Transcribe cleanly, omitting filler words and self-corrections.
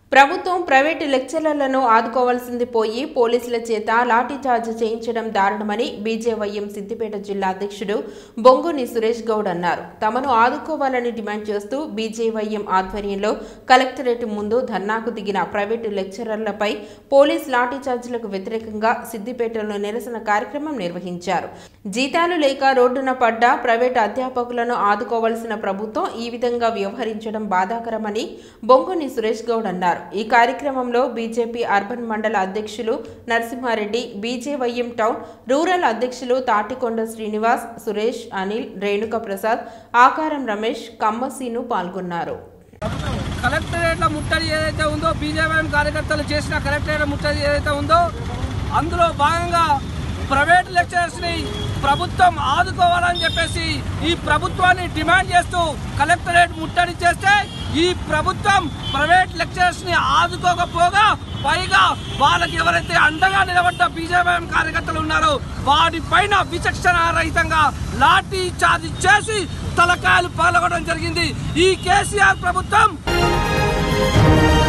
ప్రభుత్వం ప్రైవేటు లెక్చరర్లను ఆదుకోవాల్సింది పోయి పోలీసుల చేత లాఠీచార్జ్ చేయించడం దారుణమని బీజేవైఎం సిద్దిపేట జిల్లా అధ్యక్షుడు బొంగుని సురేష్ గౌడ్ అన్నారు. తమను ఆదుకోవాలని డిమాండ్ చేస్తూ బీజేవైఎం ఆధ్వర్యంలో కలెక్టరేట్ ముందు ధర్నాకు దిగిన ప్రైవేటు లెక్చరర్లపై పోలీస్ లాఠీచార్జీలకు వ్యతిరేకంగా సిద్దిపేటలో నిరసన కార్యక్రమం నిర్వహించారు. జీతాలు లేక రోడ్డున పడ్డ ప్రైవేటు అధ్యాపకులను ఆదుకోవాల్సిన ప్రభుత్వం ఈ విధంగా వ్యవహరించడం బాధాకరమని బొంగుని సురేష్ గౌడ్ అన్నారు. ఈ కార్యక్రమంలో బీజేపీ అర్బన్ మండల అధ్యక్షులు నరసింహారెడ్డి, బీజేవైఎం టౌన్ రూరల్ అధ్యక్షులు తాటికొండ శ్రీనివాస్, సురేష్, అనిల్, రేణుక ప్రసాద్, ఆకారం రమేష్, కమ్మసీను పాల్గొన్నారు. కలెక్టరేట్ల ముట్టడి ఏదైతే ఉందో బీజేవైఎం కార్యకర్తలు చేసిన కలెక్టరేట్ల ముట్టడి ఏదైతే ఉందో అందులో భాగంగా ప్రైవేట్ లెక్చరర్స్ ని ప్రభుత్వం ఆదుకోవాలని చెప్పేసి ఈ ప్రభుత్వాన్ని డిమాండ్ చేస్తూ కలెక్టరేట్ ముట్టడి చేస్తే ఈ ప్రభుత్వం ప్రైవేట్ లెక్చరర్స్ ని ఆదుకోకపోగా పైగా వాళ్ళకి ఎవరైతే అండగా నిలబడ్డ బీజేపీ కార్యకర్తలు ఉన్నారో వాటిపైన విచక్షణ రహితంగా లాఠీ చార్జ్ చేసి తలకాయలు పగలగొట్టడం జరిగింది. ఈ కేసీఆర్ ప్రభుత్వం